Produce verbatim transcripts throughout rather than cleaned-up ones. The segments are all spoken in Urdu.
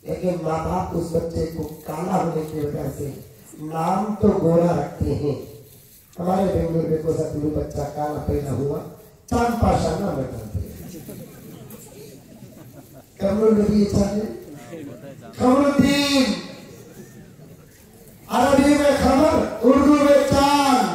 لیکن ماں باپ اس بچے کو کالا ہونے کی وجہ سے نام تو گورا رکھتے ہیں. ہمارے بنگلور میں کو ساتھ بچہ کالا پیدا ہوا چاند پاشا نام رکھتے ہیں. کمر نبی چاہتے خمر الدین، عربی میں خمر، اردو میں چاند.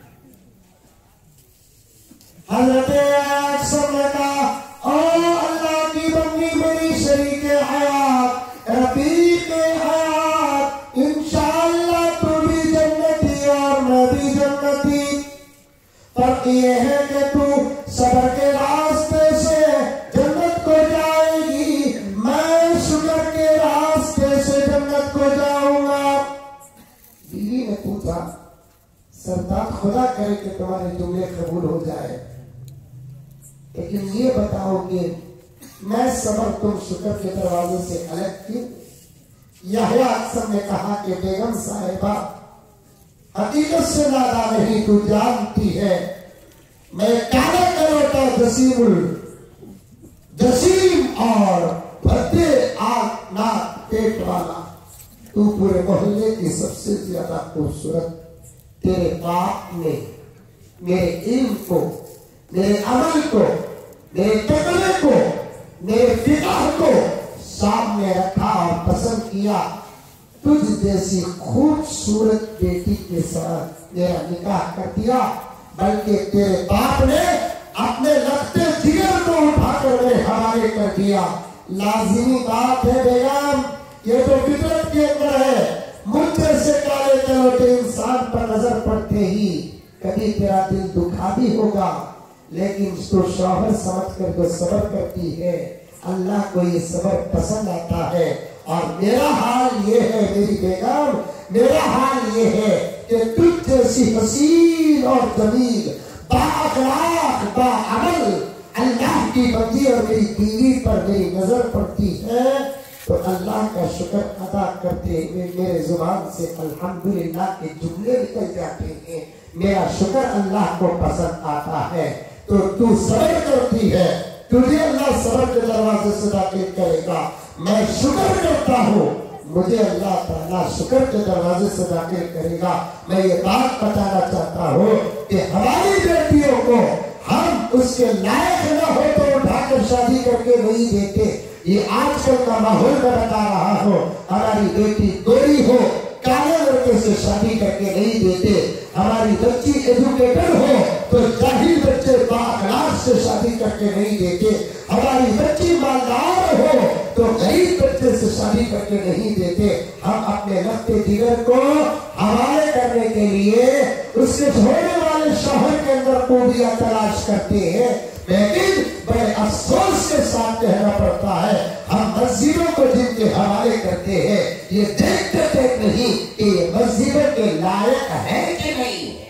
حضرت اکثر نے کہا او اللہ کی بندی میری شریک حیات، رفیق حیات، انشاءاللہ تو بھی جنتی اور میں بھی جنتی. فرق یہ ہے کہ تو صبر کے راستے سے جنت کو جائے گی، میں شکر کے راستے سے جنت کو جاؤں گا. بیوی نے پوچھا سردار خدا کرے کہ تمہارے جملے قبول ہو جائے، لیکن یہ بتاؤ کہ میں صبر تم شکر کے دروازے سے الگ کیوں؟ یحییٰ اکثر نے کہا کہ بیگم صاحبہ حقیقت سے نادا نہیں، تو جانتی ہے میں کالا کروٹا جسیم جسیم اور بھدے آگ ناک پیٹ والا، تو پورے محلے کی سب سے زیادہ خوبصورت. تیرے باپ نے میرے علم کو، میرے عمل کو، میرے تقوی کو، میرے فقہ کو سامنے رکھا اور پسند کیا. تجھ جیسی خوبصورت بیٹی کے ساتھ میرا نکاح کر دیا، بلکہ تیرے باپ نے اپنے لگتے جگر کو اٹھا کر میرے حوالے کر دیا. لازمی بات ہے بیگم، یہ تو فطرت کے اندر ہے. مجھ جیسے کالے کلوٹے انسان پر نظر پڑتے ہی کبھی تیرا دل دکھا بھی ہوگا، لیکن تو شوہر سمجھ کر جو صبر کرتی ہے اللہ کو یہ صبر پسند آتا ہے. اور میرا حال یہ ہے میری بیگم، میرا حال یہ ہے کہ تجھ جیسی حسین اور جمیل بااخلاق باعمل اللہ کی بندی اور میری بیوی پر میری نظر پڑتی ہے تو اللہ کا شکر ادا کرتے ہوئے میرے زبان سے الحمدللہ کے جملے نکل جاتے ہیں. میرا شکر اللہ کو پسند آتا ہے. تو تو صبر کرتی ہے، تجھے اللہ صبر کے دروازے سے داخل کرے گا. میں شکر کرتا ہوں، مجھے اللہ تعالیٰ شکر کے دروازے سے داخل کرے گا. میں یہ بات بتانا چاہتا ہوں کہ ہماری بیٹیوں کو ہم اس کے لائق نہ ہو تو اٹھا کر شادی کر کے نہیں دیتے. یہ آج کل کا ماحول میں بتا رہا ہوں. ہماری بیٹی گوری ہو کالے لڑکے سے شادی کر کے نہیں دیتے. ہماری بچی ایجوکیٹڈ ہو تو جاہل بچے بااخلاق سے شادی کر کے نہیں دیتے. ہماری بچی مالدار ہو تو غریب بچے سے شادی کر کے نہیں دیتے. ہم اپنے لگتے جگر کو حوالے کرنے کے لیے اس کے چھوڑنے والے شوہر کے اندر خوبیاں تلاش کرتے ہیں. لیکن بڑے افسوس کے ساتھ کہنا پڑتا ہے ہم مسجدوں کو جن کے حوالے کرتے ہیں یہ دیکھتے دیکھ نہیں کہ یہ مسجدوں کے لائق ہے کہ نہیں ہے.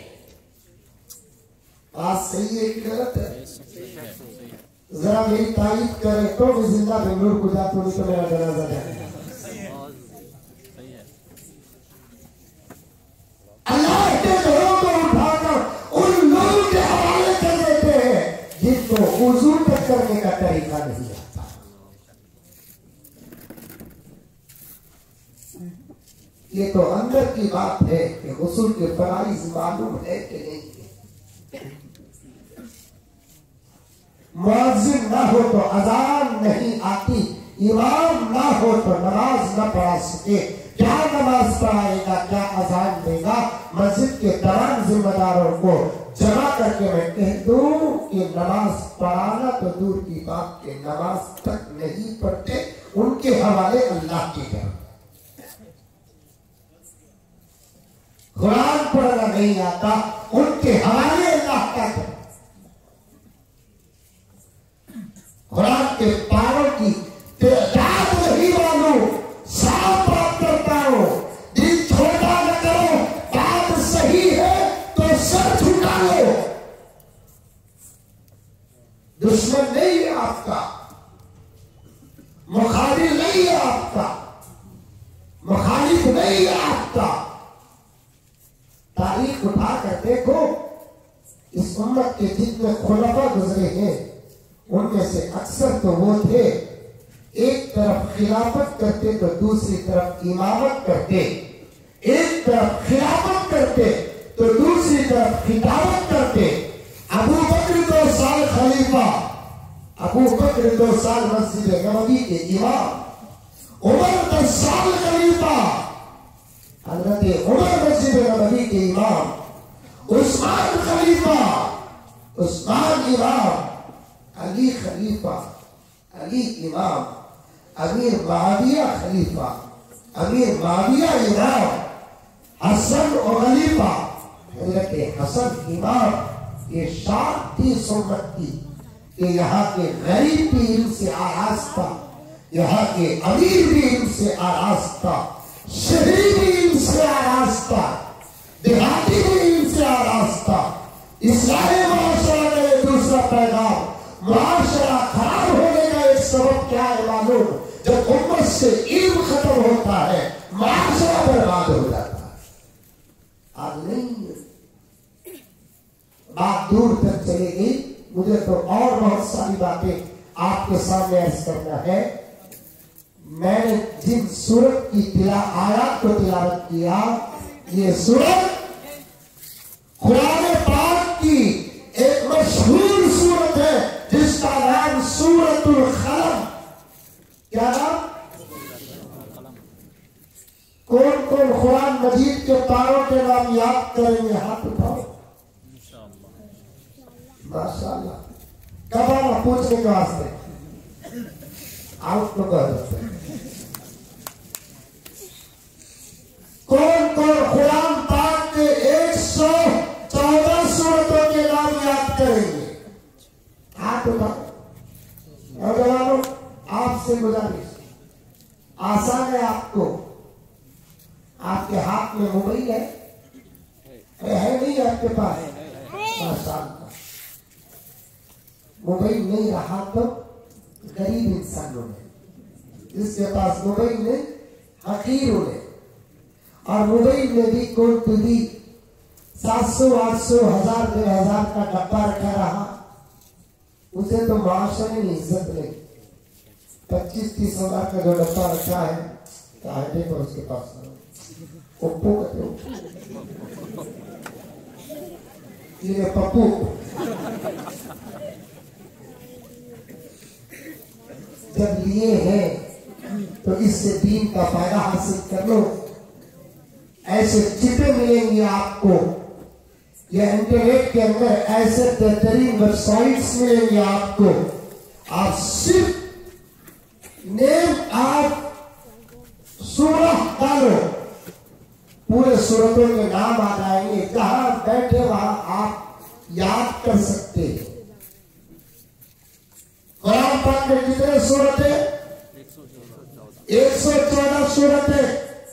بات صحیح ہے کہ غلط ہے؟ ذرا میری تائید کرے تو میں زندہ بنگلور کو جاتا ہوں تو میرا جنازہ جائے. اللہ کے گھروں کو اٹھا کر ان لوگوں کے حوالے کر دیتے ہیں جن کو وضو تک کرنے کا طریقہ نہیں آتا. یہ تو اندر کی بات ہے کہ غسل کے فرائض معلوم ہے کہ نہیں ہے. مؤذن نہ ہو تو اذان نہیں آتی، امام نہ ہو تو نماز نہ پڑھا سکے. کیا نماز پڑھائے گا، کیا اذان دے گا؟ مسجد کے تمام ذمہ داروں کو جمع کر کے میں کہہ دوں کہ نماز پڑھانا تو دور کی بات کہ نماز تک نہیں پڑھتے، ان کے حوالے اللہ کے گھر. قرآن پڑھنا نہیں آتا، ان کے حوالے اللہ کا گھر. قرآن کے پاروں کی تعداد نہیں معلوم، صاف بات کرتا ہوں، دل چھوٹا نہ کرو. بات صحیح ہے تو سر جھکا لو. دشمن نہیں ہے آپ کا، مخالف نہیں ہے آپ کا، مخالف نہیں ہے آپ کا. تاریخ اٹھا کر دیکھو، اس امت کے جتنے خلفاء گزرے ہیں ان میں سے اکثر تو وہ تھے ایک طرف خلافت کرتے تو دوسری طرف امامت کرتے، ایک طرف خلافت کرتے تو دوسری طرف خطابت کرتے۔ ابو بکر دو سال خلیفہ، ابو بکر دو سال مسجد نبوی کے امام، عمر دس سال خلیفہ، حضرت عمر مسجد نبوی کے امام، عثمان خلیفہ، عثمان امام، علی خلیفہ، علی امام، امیر معاویہ خلیفہ، امیر معاویہ امام، حسن و خلیفہ، حضرت حسن امام۔ یہ شان تھی سنت کی کہ یہاں کے غریب بھی ان سے آراستہ، یہاں کے امیر بھی ان سے آراستہ، شہری بھی ان سے آراستہ، دیہاتی بھی ان سے آراستہ۔ اسلامی معاشرہ کا ایک دوسرا پیغام، معاشرہ خراب ہونے کا ایک سبب کیا ہے معلوم؟ جب امت سے علم ختم ہوتا ہے معاشرہ برباد ہو جاتا ہے۔ آج نہیں، بات دور تک چلے گی، مجھے تو اور بہت ساری باتیں آپ کے سامنے عرض کرنا ہے۔ میں نے جن سورت کی تلا آیات کو تلاوت کیا، یہ سورت قرآن پاک کی ایک مشہور سورت ہے جس کا نام سورت القلم۔ کیا نام؟ کون کون قرآن مجید کے پاروں کے نام یاد کریں گے؟ ہاتھ اٹھاؤ۔ ماشاءاللہ، کب آنا پوچھنے کے واسطے آؤٹ کو کر کون کون قرآن پاک کے ایک سو چودہ سورتوں کے نام یاد کریں گے؟ ہاتھ اٹھاؤ۔ نوجوانوں، آپ سے گزارش، آسان ہے آپ کو، آپ کے ہاتھ میں موبائل ہے ہے نہیں آپ کے پاس؟ ماشاءاللہ، موبائل نہیں رہا تو غریب انسانوں نے، جس کے پاس موبائل نہیں حقیروں نے، اور موبائل میں بھی کوئی ٹی وی سات سو آٹھ سو ہزار ڈیڑھ ہزار کا ڈبہ رکھا رہا، اسے تو معاشرے میں عزت نہیں۔ پچیس تیس ہزار کا جو ڈبہ رکھا ہے کیا ہے؟ دیکھو اس کے پاس اوپو کہتے ہو، یہ پپو، جب لیے ہیں تو اس سے دین کا فائدہ حاصل کر لو۔ ایسے چپے ملیں گے آپ کو، یا انٹرنیٹ کے اندر ایسے بہترین ویب سائٹس ملیں گے آپ کو، آپ صرف نیم آپ سورہ ڈالو، پورے سورتوں کے نام آ جائیں گے، جہاں بیٹھے وہاں آپ یاد کر سکتے ہیں۔ قرآن پاک میں کتنے سورتیں؟ ایک سو چودہ سورتیں۔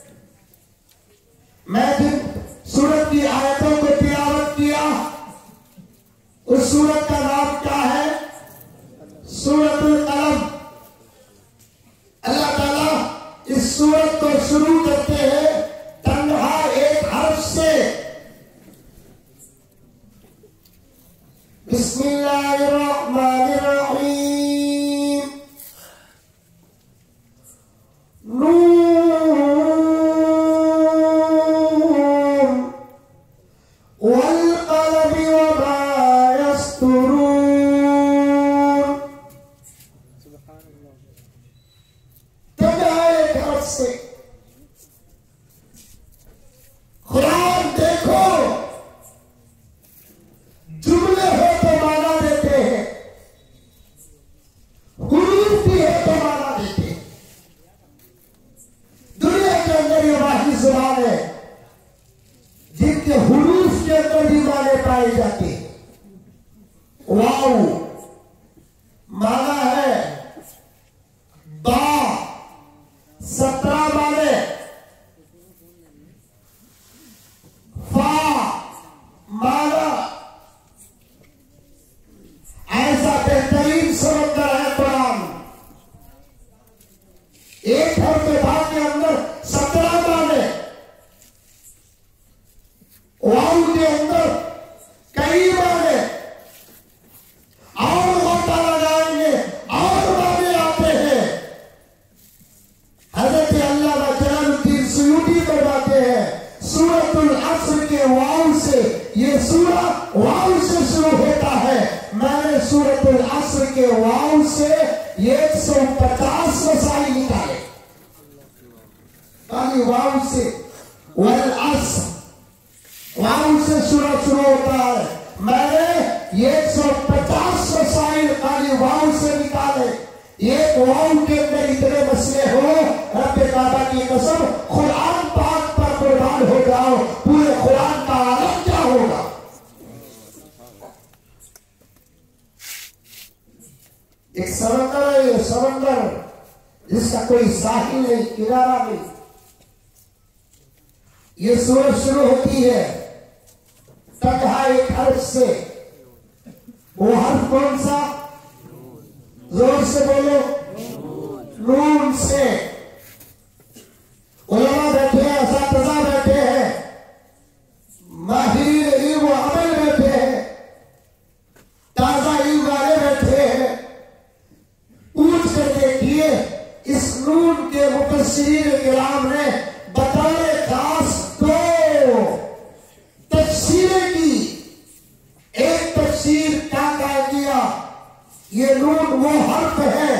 میں جن سورت کی آیتوں کو تلاوت کیا، اس سورت کا نام کیا ہے؟ سورت القلم۔ اللہ تعالیٰ اس سورت کو شروع کرتے ہیں تنہا ایک حرف سے، بسم اللہ الرحمن الرحیم، نے سورۃ العصر کے واو سے ایک سو پچاس مسائل نکالے، خالی واو سے، والعصر واو سے سورت شروع ہوتا ہے، میں نے ایک سو پچاس مسائل خالی واو سے نکالے۔ ایک واو کے اندر اتنے مسئلے ہو، رب کعبہ کی قسم قرآن پاک پر قربان ہو جاؤ، پورے قرآن کا عالم کیا ہوگا۔ ایک سمندر ہے، یہ سمندر جس کا کوئی ساحل نہیں، کنارہ نہیں۔ یہ سورج شروع ہوتی ہے تنہا ایک حرف سے، وہ حرف کون سا؟ زور سے بولو، نون سے۔ علماء بیٹھے ہیں، اساتذہ بیٹھے ہیں، ماہرین علم و عمل بیٹھے ہیں، تازہ علم والے بیٹھے ہیں، پوچھ کر دیکھیے اس نون کے مفسرین کرام نے بطور خاص دو تفسیریں کی۔ ایک تفسیر کیا کہہ دیا، یہ نون وہ حرف ہے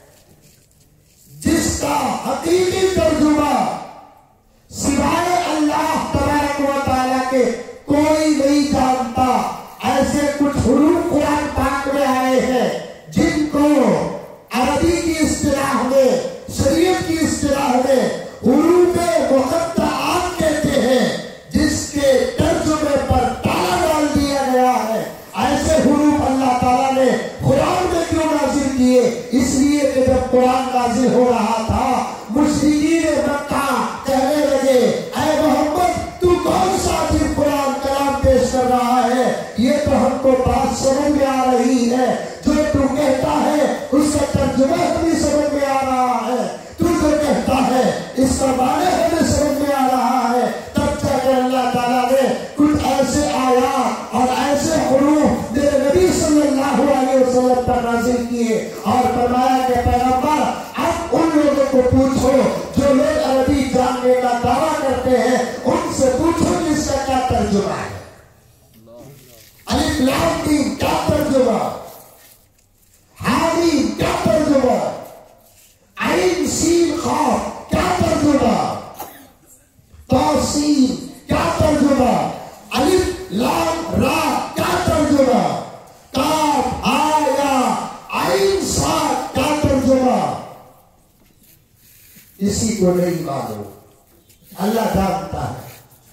جس کا حقیقی ترجمہ سوائے اللہ تبارک و تعالیٰ کے کوئی نہیں جانتا۔ ایسے کچھ حروف قرآن پاک میں آئے ہیں جن کو عربی کی اصطلاح میں، شریعت کی اصطلاح میں حروف مقطعات کہتے ہیں، جس کے ترجمے پر تالا ڈال دیا گیا ہے۔ ایسے حروف اللہ تعالیٰ نے قرآن میں کیوں نازل کیے؟ اس لیے کہ جب قرآن نازل ہو رہا تھا مشرکین مکہ کہنے لگے، اے محمد تو کون سا عجیب قرآن کلام پیش کر رہا ہے، یہ تو ہم کو بات سمجھ میں آ رہی ہے، جو تو کہتا ہے اس کا ترجمہ ہمیں سمجھ میں آ رہا ہے، تو جو کہتا ہے اس کا معنی ہمیں سمجھ میں آ رہا ہے۔ تب جا کر اللہ تعالیٰ نے کچھ ایسے آیات اور ایسے حروف میرے نبی صلی اللہ علیہ وسلم پر نازل کیے اور فرمایا کہ پیغمبر اب ان لوگوں کو پوچھو جو لوگ عربی جاننے کا دعویٰ کرتے ہیں، ان سے پوچھو کہ اس کا کیا ترجمہ ہے۔ الف لام میم کیا ترجمہ، حامیم کیا ترجمہ، عین سین قاف کیا ترجمہ، توسین کیا ترجمہ، الف لام را کیا ترجمہ، کاف آیا عین صاد کیا ترجمہ۔ کسی کو نہیں معلوم، اللہ جانتا ہے،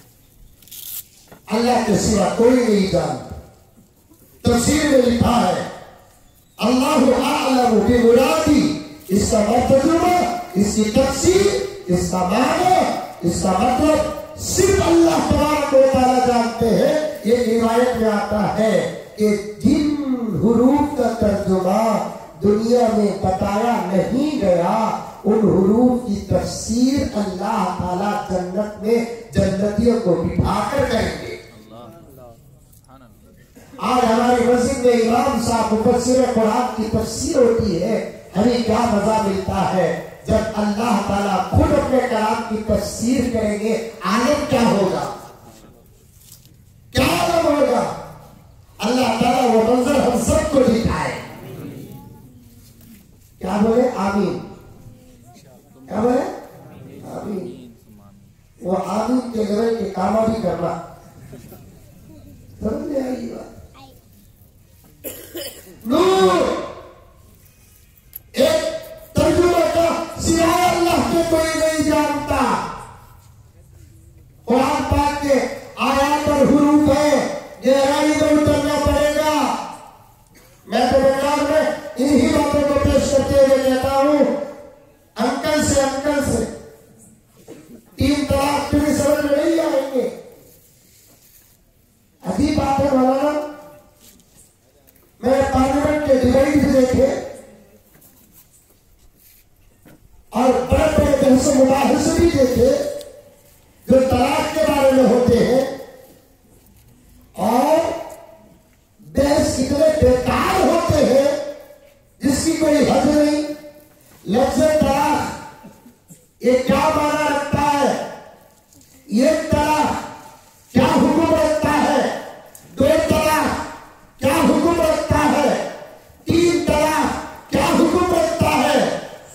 اللہ کے سوا کوئی نہیں جانتا۔ تفسیر میں لکھا ہے اللہ اعلم بمرادی، اس کا ترجمہ، اس کی تفسیر، اس کا معنی، اس کا مطلب صرف اللہ تبارک و تعالیٰ جانتے ہیں۔ یہ روایت میں آتا ہے کہ جن حروف کا ترجمہ دنیا میں بتایا نہیں گیا، ان حروف کی تفسیر اللہ تعالیٰ جنت میں جنتیوں کو بٹھا کر کریں گے۔ آج ہماری مسجد میں امام صاحب مفسر قرآن کی تفسیر ہوتی ہے، ہمیں کیا مزہ ملتا ہے جب اللہ تعالیٰ خود اپنے کلام کی تفسیر کریں گے۔ عالم کیا ہوگا، کیا عالم ہوگا، اللہ تعالیٰ وہ منظر ہم سب کو دکھائے۔ کیا بولے؟ آمین۔ کیا بولے؟ آمین۔ وہ آمین کے لیول کے کامہ بھی کرنا، سمجھ میں آئی بات۔ نور ایک ترجمہ کا سوائے اللہ کے کوئی نہیں جانتا۔ قرآن پاک کے آیات اور حروف ہے، یہ عربی میں اترنا پڑے گا۔ میں تو بنگال میں انہی باتوں کو پیش کرتے ہوئے کہتا ہوں، انکل سے انکل سے تین طلاق تمہیں سمجھ میں نہیں آئیں گے۔ عجیب بات ہے مولانا، میں نے پارلیمنٹ کے ڈیبیٹ بھی دیکھے اور بڑے بڑے بحث و مباحثے بھی دیکھے جو طلاق کے بارے میں ہوتے ہیں، اور بحث کتنے بیکار ہوتے ہیں جس کی کوئی حد نہیں۔ لفظ طلاق یہ کیا معنی رکھتا ہے، یہ طلاق کیا حکم رکھتا ہے، دو طلاق کیا حکم رکھتا ہے،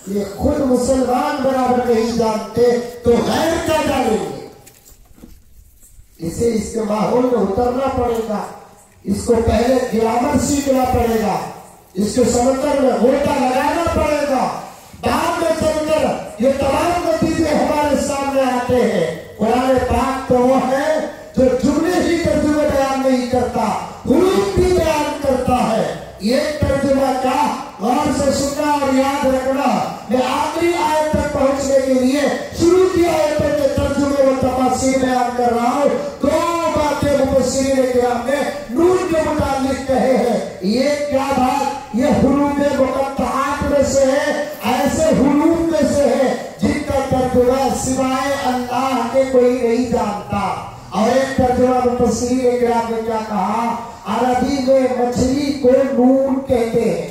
یہ خود مسلمان برابر نہیں جانتے تو غیر کیا جانیں گے؟ اسے اس کے ماحول میں اترنا پڑے گا، اس کو پہلے گرامر سیکھنا پڑے گا، اس کو سمندر میں غوطہ لگانا پڑے گا، بعد میں چل کر یہ تمام نتیجے ہمارے سامنے آتے ہیں۔ قرآن پاک تو وہ ہے جو جملے ہی ترجمے بیان نہیں کرتا، حروف بھی بیان کرتا ہے۔ یہ ترجمہ کا غور سے سننا اور یاد رکھنا۔ میں آخری آیت تک پہنچنے کے لیے شروع کی آیتوں کے ترجمے و تفاسیر بیان کر رہا ہوں۔ دو باتیں مفسرین کرام نے نور کے متعلق کہے ہیں۔ یہ کیا بات؟ یہ حروف مقطعات میں سے ہے، ایسے حروف میں سے ہے جن کا ترجمہ سوائے اللہ کے کوئی نہیں جانتا۔ اور ایک ترجمہ مفسرین کرام نے کیا کہا؟ عربی میں مچھلی کو نون کہتے ہیں۔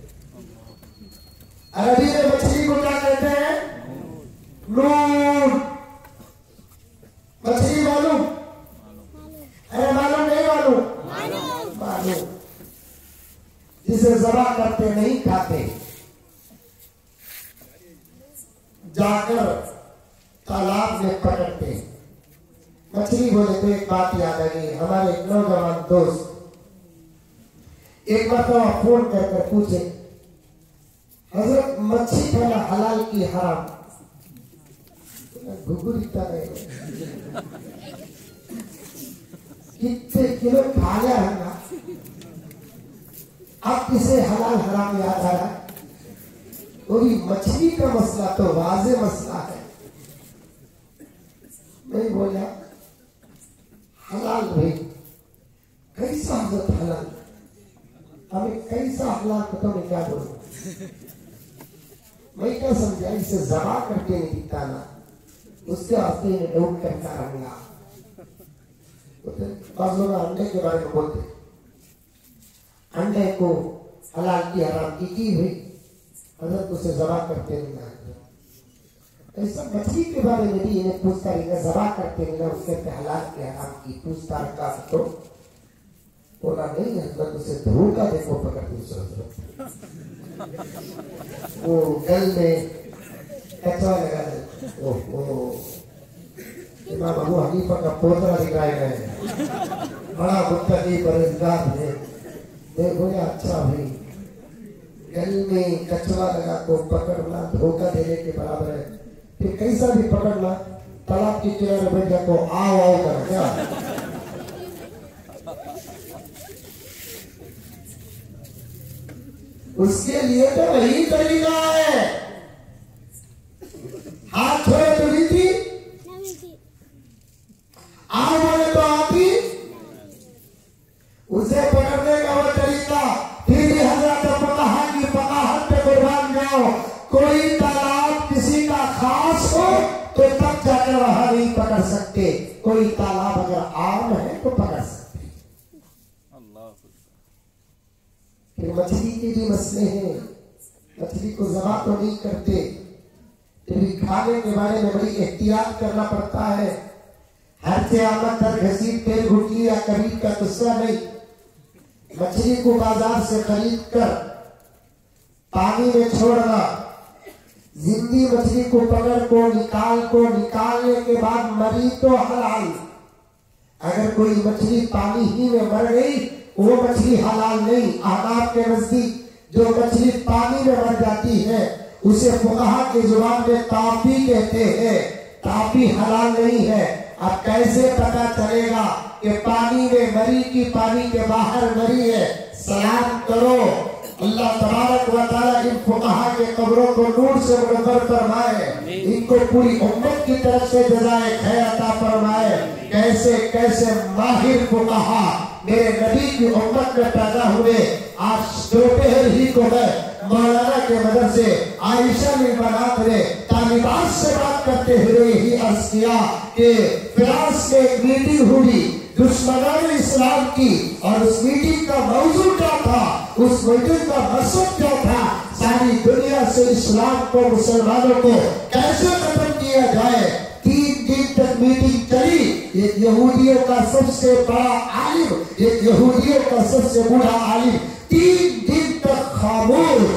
عربی میں مچھلی کو کیا کہتے ہیں؟ نون۔ مچھلی معلوم؟ ارے معلوم نہیں معلوم؟ معلوم۔ جسے ذبح کرتے نہیں کھاتے، جا کر تالاب میں پکڑتے۔ مچھلی بولے تو ایک بات یاد آ گئی، ہمارے ایک نوجوان دوست ایک مرتبہ فون کر کر پوچھے، حضرت مچھلی کھانا حلال کی حرام؟ گھگریتا رہے کتنے کلو کھا لیا ہے نا، اب کسے حلال حرام یاد آ رہا ہے؟ وہی مچھلی کا مسئلہ تو واضح مسئلہ ہے۔ میں بولا حلال بھائی کیسا حضرت حلال؟ ہمیں کیسا حلال پتہ میں کیا بولوں؟ میں کیا سمجھا اسے ذبح کر کے نہیں دیتا نا، اس کے ہفتے میں ڈوب کرتا رہا۔ بعض لوگ انڈے کے بارے میں بولتے، انڈے کو حلال کی حرام کی کی ہوئی حضرت اسے ذبح کرتے نہیں نا۔ ایسا مچھلی کے بارے میں بھی انہیں پوچھتا رہے، ذبح کرتے نہیں نا، اس کے حلال کی حرام کی پوچھتا رکھا تو بولا نہیں حضرت اسے دھوکا دے کو پکڑتی اس حضرت وہ گل میں کچوا لگا دے۔ اوہ امام ابو حنیفہ کا پوترا دکھائے گئے، بڑا متقی پرہیزگار ہے۔ میں بولا اچھا بھائی، گل میں کچوا لگا کو پکڑنا دھوکا دینے کے برابر ہے، پھر کیسا بھی پکڑنا تالاب کی کنارے بیٹھ جا کو آؤ آؤ کر کیا؟ اس کے لیے تو وہی طریقہ ہے۔ ہاتھ چھوڑے تو نہیں تھی، آؤ بولے تو آتی، اسے پکڑنے کا وہ طریقہ۔ پھر بھی حضرت فقہا کی فقاہت پہ قربان جاؤ، کوئی تالاب کسی کا خاص ہو تو تب جا کر وہاں نہیں پکڑ سکتے، کوئی تالاب اگر عام ہے تو پکڑ سکتے۔ پھر مچھلی کے بھی مسئلے ہیں، مچھلی کو ذبح تو نہیں کرتے، پھر بھی کھانے کے بارے میں بڑی احتیاط کرنا پڑتا ہے۔ ہر سے آمد در گھسیٹ تیل گھٹی یا کبھی کا قصہ نہیں۔ مچھلی کو بازار سے خرید کر پانی میں چھوڑنا، زندی مچھلی کو پکڑ کو نکال کو نکالنے کے بعد مری تو حلال۔ اگر کوئی مچھلی پانی ہی میں مر گئی وہ مچھلی حلال نہیں۔ احناف کے نزدیک جو مچھلی پانی میں مر جاتی ہے اسے فقہا کی زبان میں تاپی کہتے ہیں، تاپی حلال نہیں ہے۔ اب کیسے پتا چلے گا کہ پانی میں مری کی پانی کے باہر مری ہے؟ سلام کرو، اللہ تبارک و تعالیٰ ان فقہا کے قبروں کو نور سے منور فرمائے، ان کو پوری امت کی طرف سے جزائے خیر عطا فرمائے۔ کیسے کیسے ماہر فقہا میرے نبی کی امت میں پیدا ہوئے۔ آج دوپہر ہی کو میں مولانا کے مدرسے عائشہ میں بنات نے طالبات سے بات کرتے ہوئے یہی عرض کیا کہ فرانس میں ایک میٹنگ ہوئی دشمنان اسلام کی، اور اس میٹنگ کا موضوع کیا تھا، اس میٹنگ کا مقصد کیا تھا؟ ساری دنیا سے اسلام کو، مسلمانوں کو کیسے ختم کیا جائے۔ تین دن تک میٹنگ چلی، ایک یہودیوں کا سب سے بڑا عالم، ایک یہودیوں کا سب سے بڑا عالم تین دن تک خاموش،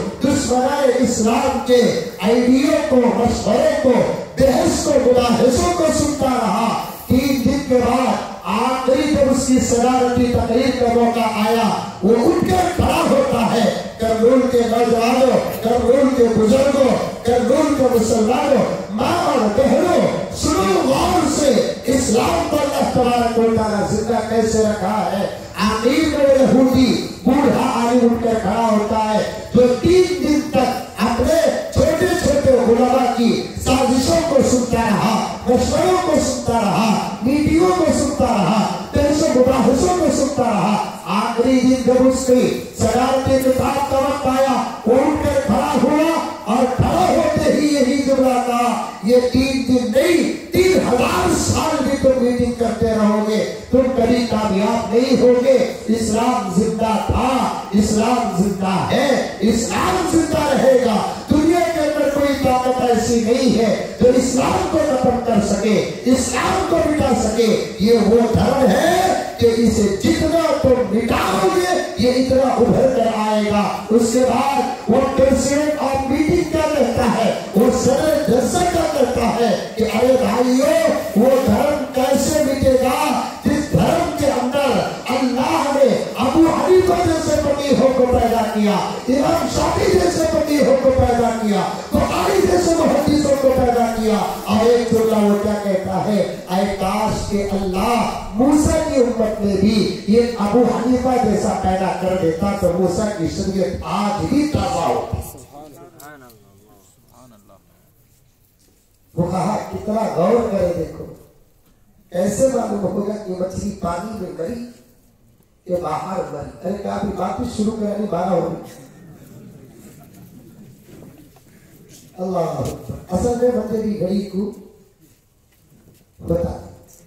दुश्मनाए इस्लाम के आइडियो को, मशवरे को, बहस को, मुलाहिज़ों को सुनता रहा। तीन दिन के बाद आखिरी जब उसकी सदारती तकरीर का मौका आया, वो उठकर खड़ा होता है। करनूल के नौजवानों, करनूल के बुजुर्गों, करनूल के मुसलमानों, माँ और बहनों, सुनो गौर से, इस्लाम को अल्लाह तबारक व तआला जिंदा कैसे रखा है। आमीर में यहूदी बूढ़ा आदमी उठकर खड़ा होता है, जो तीन दिन तक अपने छोटे छोटे उलमा की साजिशों को सुनता रहा, मशवरों को सुनता रहा, नीतियों को सुनता रहा, बहसों मुबाहिसों को सुनता रहा। आखिरी दिन जब उसकी सदारती किताब का वक्त आया, वो उठकर खड़ा हुआ और खड़ा होते ही यही जुमला कहा, ये तीन दिन नहीं, तीन हजार साल भी तुम मीटिंग करते रहोगे, तुम कभी कामयाब नहीं होगे। इस्लाम जिंदा था, इस्लाम जिंदा है, इस्लाम जिंदा रहेगा। दुनिया के अंदर कोई ताकत ऐसी नहीं है जो इस्लाम को खत्म कर सके, इस्लाम को मिटा सके। ये वो धर्म है कि इसे जितना तुम मिटाओगे, ये इतना उभर कर आएगा। उसके बाद वो प्रेसिडेंट ऑफ मीटिंग क्या कहता है, वो सदर जलसा क्या कहता है कि अरे भाइयों, वो धर्म कैसे मिटेगा जिस धर्म के अंदर अल्लाह ने अबू हनीफा जैसे फकीहों को पैदा किया, इमाम शाफी जैसे फकीहों को पैदा किया, बुखारी जैसे मुहद्दिसों को पैदा किया। और एक जुमला वो क्या कहता है, ऐ काश के अल्लाह मूसा की उम्मत में भी ये अबू हनीफा जैसा पैदा कर देता तो मूसा की शरीयत आज भी ताज़ा होती। वो कहा कितना गौर करे, देखो कैसे मालूम होगा कि मछली पानी में मरी ये बाहर मरी। अरे कहा वापिस शुरू करनी, बारह हो गई। अल्लाह असल में बंदे की घड़ी को बता।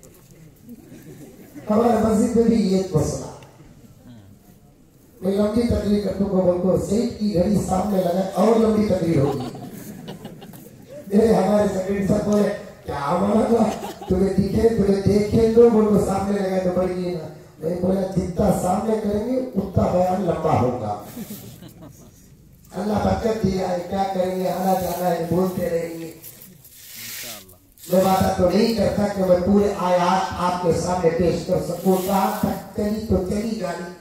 हमारे मस्जिद में भी ये मसला, मैं लंबी तकरीर करता हूँ, बोलको सेठ की घड़ी सामने लगा और लंबी तकरीर होगी। मेरे हमारे सेक्रेटरी साहब बोले क्या माना, तुम्हें दिखे तुम्हें देखे तो बोलो सामने लगा तो बढ़िए ना। मैं बोला जितना सामने करेंगे उतना बयान लंबा होगा। अल्लाह बरकत दिया है, क्या करेंगे, आना जाना है, बोलते रहेंगे। मैं वादा तो नहीं करता कि मैं पूरे आयात आपके सामने पेश कर सकूं, कहां तक चली तो चली गाड़ी।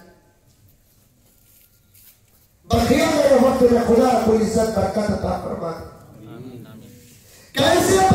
बखिया मेरे वक्त में खुदा कोई इज्जत बरकत अता फरमा। कैसे